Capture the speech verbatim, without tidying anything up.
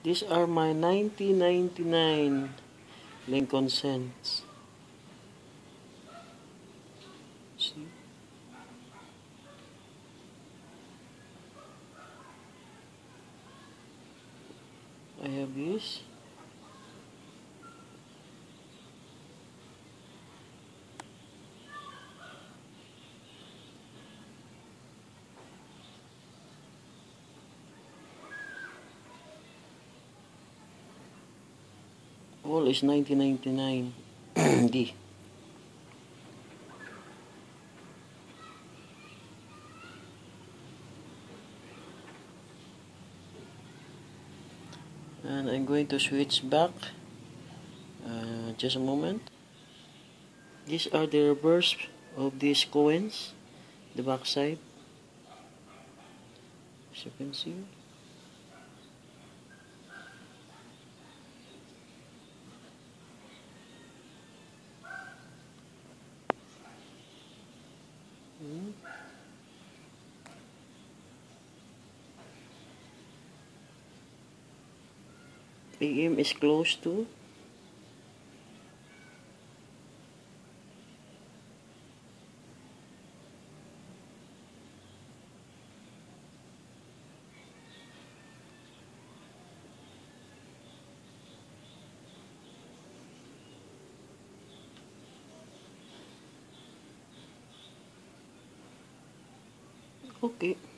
These are my nineteen ninety-nine Lincoln cents. See? I have this. All is nineteen ninety-nine. D. And I'm going to switch back. Uh, just a moment. These are the reverse of these coins. The back side. As you can see. Hmm. A M is close to. Okay.